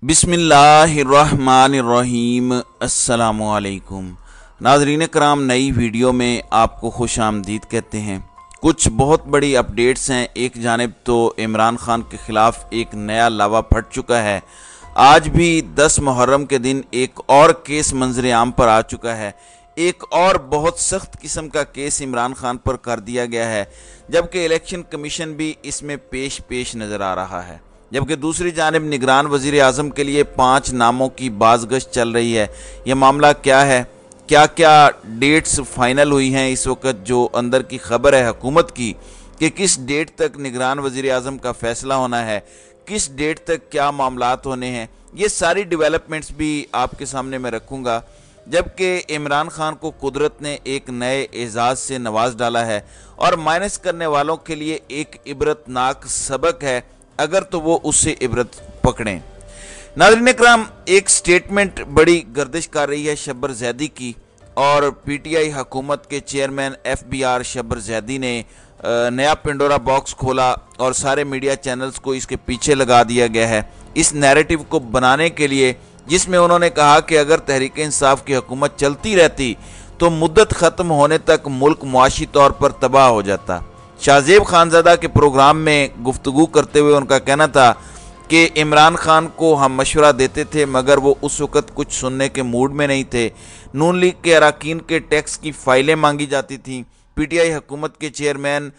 बिस्मिल्लाहिर्रहमानिर्रहीम। अस्सलामुअलैकुम नाज़रीन कराम, नई वीडियो में आपको खुश आमदीद कहते हैं। कुछ बहुत बड़ी अपडेट्स हैं। एक जानिब तो इमरान खान के ख़िलाफ़ एक नया लावा फट चुका है। आज भी 10 मुहर्रम के दिन एक और केस मंजर आम पर आ चुका है। एक और बहुत सख्त किस्म का केस इमरान खान पर कर दिया गया है, जबकि इलेक्शन कमीशन भी इसमें पेश नज़र आ रहा है। जबकि दूसरी जानिब निगरान वज़ीर आज़म के लिए 5 नामों की बाज़गश्त चल रही है। यह मामला क्या है, क्या क्या डेट्स फाइनल हुई हैं इस वक्त, जो अंदर की खबर है हुकूमत की कि किस डेट तक निगरान वज़ीर आज़म का फ़ैसला होना है, किस डेट तक क्या मामलात होने हैं, ये सारी डेवलपमेंट्स भी आपके सामने मैं रखूँगा। जबकि इमरान खान को कुदरत ने एक नए एजाज़ से नवाज डाला है और माइनस करने वालों के लिए एक इबरतनाक सबक है, अगर तो वो उससे इबरत पकड़ें। नाज़रीन इकराम, एक स्टेटमेंट बड़ी गर्दिश कर रही है शब्बर ज़ैदी की, और पीटीआई हुकूमत के चेयरमैन FBR शब्बर ज़ैदी ने नया पिंडोरा बॉक्स खोला और सारे मीडिया चैनल्स को इसके पीछे लगा दिया गया है इस नैरेटिव को बनाने के लिए, जिसमें उन्होंने कहा कि अगर तहरीक इंसाफ की हुकूमत चलती रहती तो मुद्दत ख़त्म होने तक मुल्क मुआशी तौर पर तबाह हो जाता। शाहजेब खानज़ादा के प्रोग्राम में गुफ्तगू करते हुए उनका कहना था कि इमरान खान को हम मशवरा देते थे मगर वो उस वक़्त कुछ सुनने के मूड में नहीं थे। नून लीग के अरकान के टैक्स की फ़ाइलें मांगी जाती थीं। पीटीआई हुकूमत के चेयरमैन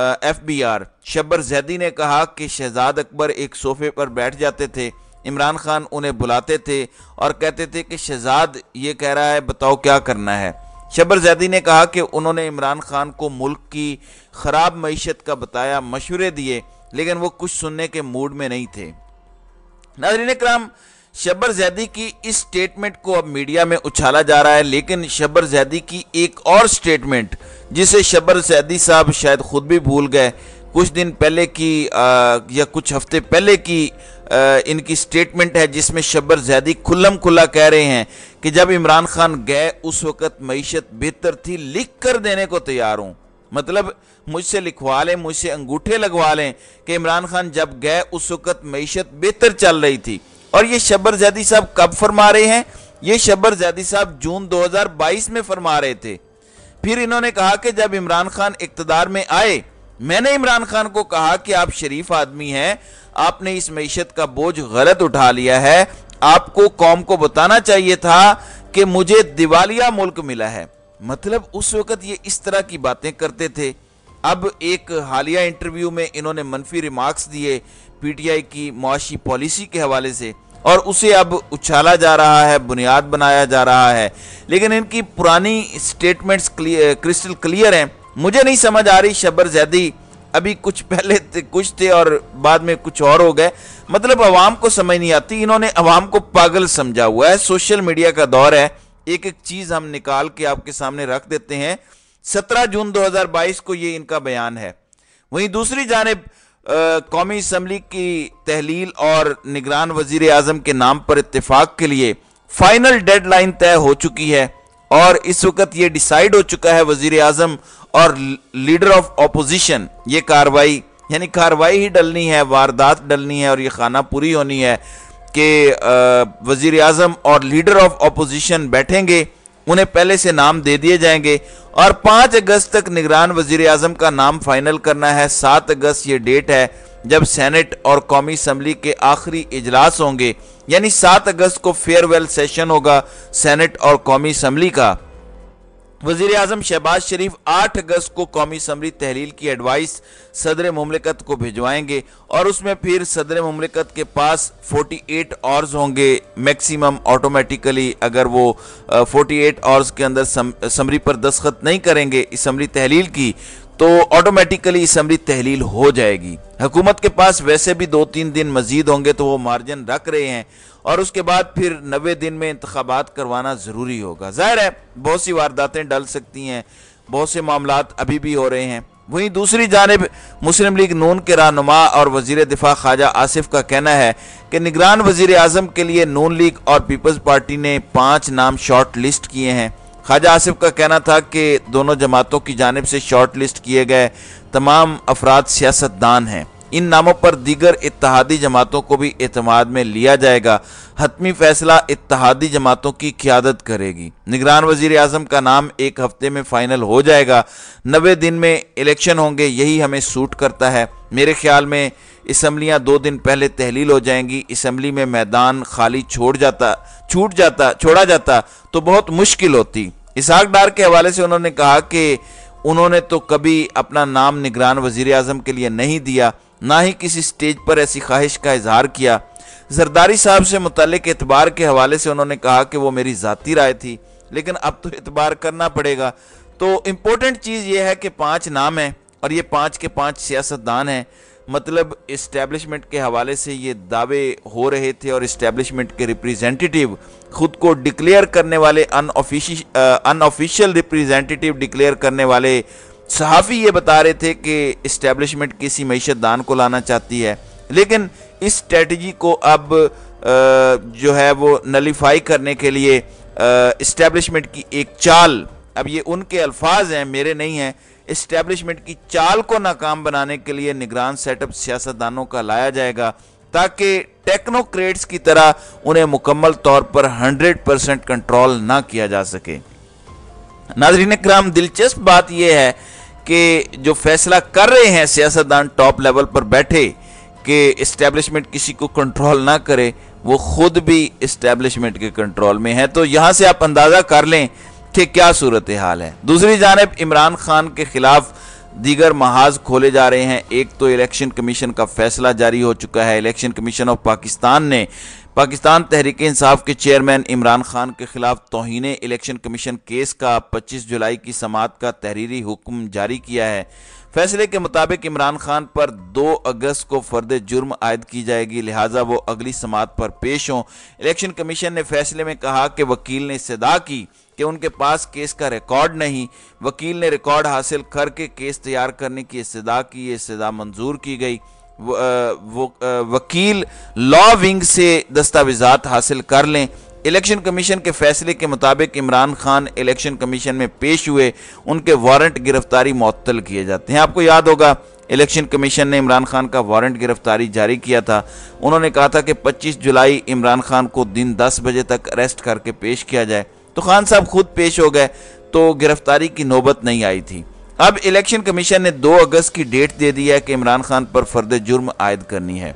FBR शब्बर ज़ैदी ने कहा कि शहजाद अकबर एक सोफ़े पर बैठ जाते थे, इमरान खान उन्हें बुलाते थे और कहते थे कि शहजाद ये कह रहा है, बताओ क्या करना है। शब्बर ज़ैदी ने कहा कि उन्होंने इमरान खान को मुल्क की ख़राब मईशत का बताया, मशवरे दिए, लेकिन वो कुछ सुनने के मूड में नहीं थे। नाज़रीन इकराम, शब्बर ज़ैदी की इस स्टेटमेंट को अब मीडिया में उछाला जा रहा है, लेकिन शब्बर ज़ैदी की एक और स्टेटमेंट, जिसे शब्बर ज़ैदी साहब शायद खुद भी भूल गए, कुछ दिन पहले की या कुछ हफ्ते पहले की इनकी स्टेटमेंट है, जिसमें शब्बर ज़ैदी खुल्लम खुल्ला कह रहे हैं कि जब इमरान खान गए उस वक़्त मईशत बेहतर थी, लिख कर देने को तैयार हूँ। मतलब मुझसे लिखवा लें, मुझसे अंगूठे लगवा लें कि इमरान खान जब गए उस वक़्त मईशत बेहतर चल रही थी। और ये शब्बर ज़ैदी साहब कब फरमा रहे हैं? ये शब्बर ज़ैदी साहब जून 2022 में फरमा रहे थे। फिर इन्होंने कहा कि जब इमरान खान इक़्तिदार में आए, मैंने इमरान खान को कहा कि आप शरीफ आदमी हैं, आपने इस मईशत का बोझ गलत उठा लिया है, आपको कौम को बताना चाहिए था कि मुझे दिवालिया मुल्क मिला है। मतलब उस वक़्त ये इस तरह की बातें करते थे। अब एक हालिया इंटरव्यू में इन्होंने मनफी रिमार्क्स दिए पीटीआई की मुआशी पॉलिसी के हवाले से, और उसे अब उछाला जा रहा है, बुनियाद बनाया जा रहा है। लेकिन इनकी पुरानी स्टेटमेंट्स क्रिस्टल क्लियर हैं। मुझे नहीं समझ आ रही शब्बर ज़ैदी अभी कुछ पहले कुछ थे और बाद में कुछ और हो गए। मतलब अवाम को समझ नहीं आती, इन्होंने अवाम को पागल समझा हुआ है। सोशल मीडिया का दौर है, एक एक चीज़ हम निकाल के आपके सामने रख देते हैं। 17 जून 2022 को ये इनका बयान है। वहीं दूसरी जानिब कौमी असम्बली की तहलील और निगरान वज़ीर आज़म के नाम पर इत्तेफाक के लिए फाइनल डेडलाइन तय हो चुकी है, और इस वक्त ये डिसाइड हो चुका है वज़ीर आज़म और लीडर ऑफ अपोजिशन, ये कार्रवाई यानी कार्रवाई ही डलनी है, वारदात डलनी है और ये खाना पूरी होनी है कि वज़ीर आज़म और लीडर ऑफ अपोजिशन बैठेंगे, उन्हें पहले से नाम दे दिए जाएंगे और 5 अगस्त तक निगरान वज़ीर आज़म का नाम फाइनल करना है। 7 अगस्त ये डेट है जब सेनेट और कौमी असम्बली के आखिरी इजलास होंगे, यानी 7 अगस्त को फेयरवेल सेशन होगा सेनेट और कौमी असम्बली का। वज़ीर आज़म शहबाज शरीफ 8 अगस्त को कौमी असम्बली तहलील की एडवाइस सदर मुमलिकत को भिजवाएंगे, और उसमें फिर सदर मुमलिकत के पास 48 आवर्स होंगे मैक्सिमम ऑटोमेटिकली। अगर वो 48 आवर्स के अंदर असम्बली पर दस्तखत नहीं करेंगे असम्बली तहलील की, तो ऑटोमेटिकली असम्बली तहलील हो जाएगी। हुकूमत के पास वैसे भी 2-3 दिन मजीद होंगे, तो वो मार्जिन रख रहे हैं, और उसके बाद फिर 90 दिन में इंतखाबात करवाना ज़रूरी होगा। ज़ाहिर है बहुत सी वारदातें डल सकती हैं, बहुत से मामलात अभी भी हो रहे हैं। वहीं दूसरी जानिब मुस्लिम लीग नून के रहनुमा और वज़ीर दिफा ख्वाजा आसिफ का कहना है कि निगरान वज़ीर आज़म के लिए नून लीग और पीपल्स पार्टी ने 5 नाम शॉर्ट लिस्ट किए हैं। ख्वाजा आसिफ का कहना था कि दोनों जमातों की जानिब से शॉर्ट लिस्ट किए गए तमाम अफराद सियासतदान हैं इन नामों पर दीगर इत्तेहादी जमातों को भी एतमाद में लिया जाएगा। हतमी फैसला इत्तेहादी जमातों की क़यादत करेगी। निगरान वज़ीर आज़म का नाम एक हफ्ते में फाइनल हो जाएगा। 90 दिन में इलेक्शन होंगे, यही हमें सूट करता है। मेरे ख्याल में असम्बलियाँ 2 दिन पहले तहलील हो जाएंगी। असम्बली में मैदान खाली छोड़ा जाता तो बहुत मुश्किल होती। इसहाक डार के हवाले से उन्होंने कहा कि उन्होंने तो कभी अपना नाम निगरान वज़ीर आज़म के लिए नहीं दिया, ना ही किसी स्टेज पर ऐसी ख्वाहिश का इजहार किया। जरदारी साहब से मुतल्लिक एतबार के हवाले से उन्होंने कहा कि वो मेरी ज़ाती राय थी, लेकिन अब तो एतबार करना पड़ेगा। तो इम्पोर्टेंट चीज़ ये है कि 5 नाम हैं और ये 5 के 5 सियासतदान हैं। मतलब इस्टेब्लिशमेंट के हवाले से ये दावे हो रहे थे और इस्टेब्लिशमेंट के रिप्रेजेंटेटिव खुद को डिक्लेयर करने वाले अनऑफिशियल रिप्रेजेंटेटिव डिक्लेयर करने वाले सहाफ़ी ये बता रहे थे कि इस्टेब्लिशमेंट किसी मईशतदान को लाना चाहती है, लेकिन इस स्ट्रेटजी को अब जो है वो नलीफाई करने के लिए इस्टेब्लिशमेंट की एक चाल, अब ये उनके अल्फाज हैं, मेरे नहीं हैं, इस्टेब्लिशमेंट की चाल को नाकाम बनाने के लिए निगरान सेटअप सियासतदानों का लाया जाएगा ताकि टेक्नोक्रेट्स की तरह उन्हें मुकम्मल तौर पर 100% कंट्रोल ना किया जा सके। नाज़रीन इकराम, दिलचस्प बात यह है कि जो फैसला कर रहे हैं सियासतदान टॉप लेवल पर बैठे कि इस्टेब्लिशमेंट किसी को कंट्रोल ना करे, वो खुद भी इस्टेब्लिशमेंट के कंट्रोल में है। तो यहाँ से आप अंदाज़ा कर लें कि क्या सूरत हाल है। दूसरी जानिब इमरान खान के खिलाफ दीगर महाज खोले जा रहे हैं। एक तो इलेक्शन कमीशन का फैसला जारी हो चुका है। इलेक्शन कमीशन ऑफ पाकिस्तान ने पाकिस्तान तहरीक इंसाफ के चेयरमैन इमरान खान के खिलाफ तौहीन इलेक्शन कमीशन केस का 25 जुलाई की समाअत का तहरीरी हुक्म जारी किया है। फैसले के मुताबिक इमरान खान पर 2 अगस्त को फर्द जुर्म आयद की जाएगी, लिहाजा वो अगली समाअत पर पेश हों। इलेक्शन कमीशन ने फैसले में कहा कि वकील ने इस्तदा की कि उनके पास केस का रिकॉर्ड नहीं। वकील ने रिकॉर्ड हासिल करके केस तैयार करने की इस्तदा की, ये इस्तदा मंजूर की गई। वकील लॉ विंग से दस्तावेजात हासिल कर लें। इलेक्शन कमीशन के फैसले के मुताबिक इमरान खान इलेक्शन कमीशन में पेश हुए, उनके वारंट गिरफ्तारी मुअत्तल किए जाते हैं। आपको याद होगा इलेक्शन कमीशन ने इमरान खान का वारंट गिरफ्तारी जारी किया था। उन्होंने कहा था कि 25 जुलाई इमरान खान को दिन 10 बजे तक अरेस्ट करके पेश किया जाए, तो खान साहब खुद पेश हो गए, तो गिरफ्तारी की नौबत नहीं आई थी। अब इलेक्शन कमीशन ने 2 अगस्त की डेट दे दी है कि इमरान खान पर फर्द जुर्म आयद करनी है।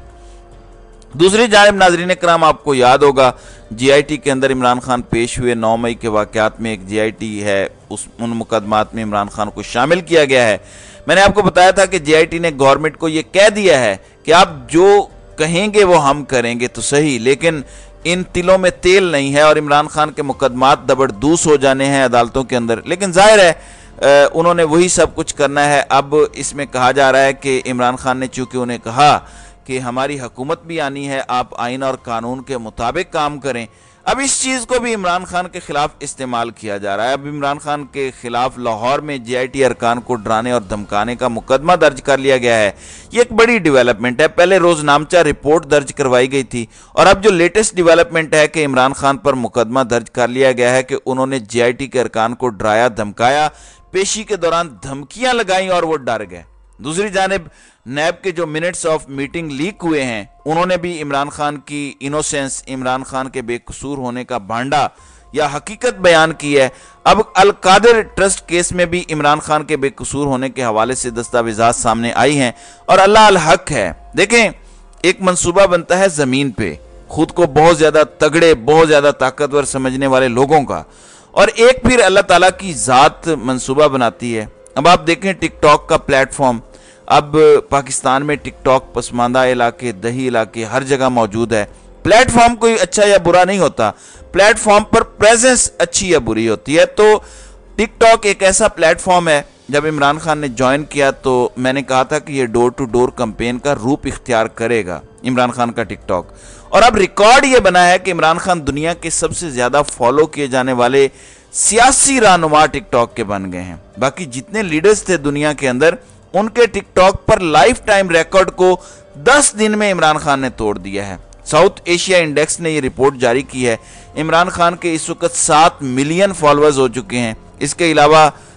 दूसरी जानिब नाज़रीन इकराम, आपको याद होगा GIT के अंदर इमरान खान पेश हुए। 9 मई के वाक़यात में एक GIT है, उन मुकदमात में इमरान खान को शामिल किया गया है। मैंने आपको बताया था कि GIT ने गवर्नमेंट को यह कह दिया है कि आप जो कहेंगे वो हम करेंगे तो सही, लेकिन इन तिलों में तेल नहीं है और इमरान खान के मुकदमात दबड़दूस हो जाने हैं अदालतों के अंदर। लेकिन जाहिर है उन्होंने वही सब कुछ करना है। अब इसमें कहा जा रहा है कि इमरान खान ने चूंकि उन्हें कहा कि हमारी हुकूमत भी आनी है, आप आइन और कानून के मुताबिक काम करें, अब इस चीज़ को भी इमरान खान के खिलाफ इस्तेमाल किया जा रहा है। अब इमरान खान के खिलाफ लाहौर में GIT अरकान को डराने और धमकाने का मुकदमा दर्ज कर लिया गया है। ये एक बड़ी डेवलपमेंट है। पहले रोजनामचा रिपोर्ट दर्ज करवाई गई थी और अब जो लेटेस्ट डेवलपमेंट है कि इमरान खान पर मुकदमा दर्ज कर लिया गया है कि उन्होंने GIT के अरकान को डराया, धमकाया, पेशी के दौरान धमकियां लगाई और वो डर गए। दूसरी जानिब नैब के जो मिनट्स ऑफ मीटिंग लीक हुए हैं, उन्होंने भी इमरान खान की इनोसेंस, इमरान खान के बेकसूर होने का भांडा या हकीकत बयान की है। अब अल कादिर ट्रस्ट केस में भी इमरान खान के बेकसूर होने के हवाले से दस्तावेजात सामने आई हैं और अल्लाह अल हक है। देखें, एक मंसूबा बनता है जमीन पे खुद को बहुत ज्यादा तगड़े, बहुत ज्यादा ताकतवर समझने वाले लोगों का, और एक फिर अल्लाह ताला की जात मंसूबा बनाती है। अब आप देखें टिकटॉक का प्लेटफॉर्म, अब पाकिस्तान में टिकटॉक पसमानदा इलाके, दही इलाके हर जगह मौजूद है। प्लेटफॉर्म कोई अच्छा या बुरा नहीं होता, प्लेटफॉर्म पर प्रेजेंस अच्छी या बुरी होती है। तो टिकटॉक एक ऐसा प्लेटफॉर्म है, जब इमरान खान ने ज्वाइन किया तो मैंने कहा था कि ये डोर टू डोर कैंपेन का रूप इख्तियार करेगा इमरान खान का टिकटॉक। और अब रिकॉर्ड ये बना है कि इमरान खान दुनिया के सबसे ज्यादा फॉलो किए जाने वाले सियासी रहनुमा टिकटॉक के बन गए हैं। बाकी जितने लीडर्स थे दुनिया के अंदर, उनके टिकटॉक पर लाइफ टाइम रिकॉर्ड को 10 दिन में इमरान खान ने तोड़ दिया है। साउथ एशिया इंडेक्स ने यह रिपोर्ट जारी की है। इमरान खान के इस वक्त 7 मिलियन फॉलोअर्स हो चुके हैं। इसके अलावा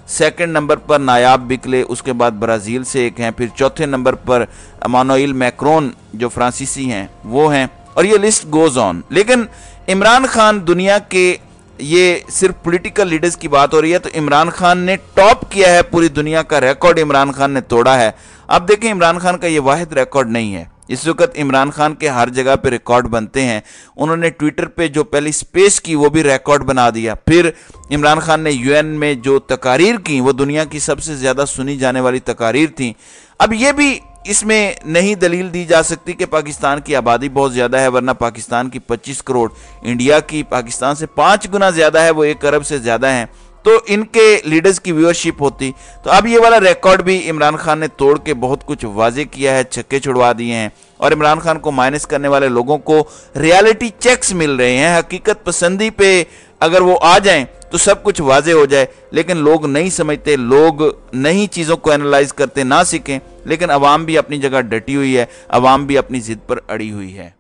सेकंड नंबर पर नायाब बिकले, उसके बाद ब्राज़ील से एक हैं, फिर चौथे नंबर पर इमानुएल मैक्रोन जो फ्रांसीसी हैं वो हैं, और ये लिस्ट गोज़ ऑन। लेकिन इमरान खान दुनिया के, ये सिर्फ पॉलिटिकल लीडर्स की बात हो रही है तो इमरान खान ने टॉप किया है, पूरी दुनिया का रिकॉर्ड इमरान खान ने तोड़ा है। अब देखें, इमरान खान का ये वाहिद रिकॉर्ड नहीं है, इस वक्त इमरान खान के हर जगह पे रिकॉर्ड बनते हैं। उन्होंने ट्विटर पे जो पहली स्पेस की वो भी रिकॉर्ड बना दिया। फिर इमरान खान ने यूएन में जो तकारीर की वो दुनिया की सबसे ज़्यादा सुनी जाने वाली तकारीर थी। अब ये भी इसमें नहीं दलील दी जा सकती कि पाकिस्तान की आबादी बहुत ज़्यादा है, वरना पाकिस्तान की 25 करोड़, इंडिया की पाकिस्तान से 5 गुना ज़्यादा है, वो 1 अरब से ज़्यादा हैं, तो इनके लीडर्स की व्यूअरशिप होती। तो अब ये वाला रिकॉर्ड भी इमरान खान ने तोड़ के बहुत कुछ वाजे किया है, छक्के छुड़वा दिए हैं, और इमरान खान को माइनस करने वाले लोगों को रियलिटी चेक्स मिल रहे हैं। हकीकत पसंदी पे अगर वो आ जाएं तो सब कुछ वाजे हो जाए, लेकिन लोग नहीं समझते, लोग नई चीज़ों को एनालाइज करते ना सीखें। लेकिन अवाम भी अपनी जगह डटी हुई है, अवाम भी अपनी जिद पर अड़ी हुई है।